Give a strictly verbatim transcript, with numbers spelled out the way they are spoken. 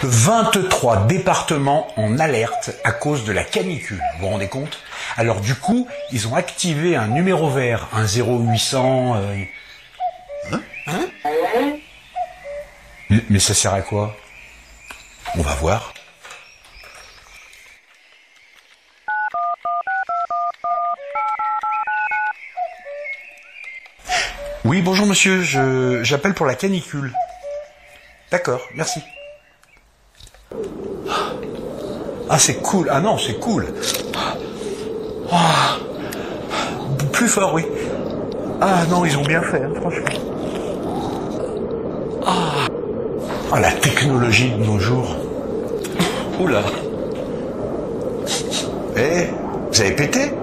vingt-trois départements en alerte à cause de la canicule. Vous vous rendez compte? Alors du coup, ils ont activé un numéro vert, un zéro huit cents... Euh... Hein Hein mais, mais ça sert à quoi? On va voir. Oui, bonjour monsieur, je j'appelle pour la canicule. D'accord, merci. Ah, c'est cool. Ah non, c'est cool. Ah, plus fort, oui. Ah non, ils ont bien fait, hein, franchement. Ah. Ah, la technologie de nos jours. Oula. Eh, vous avez pété?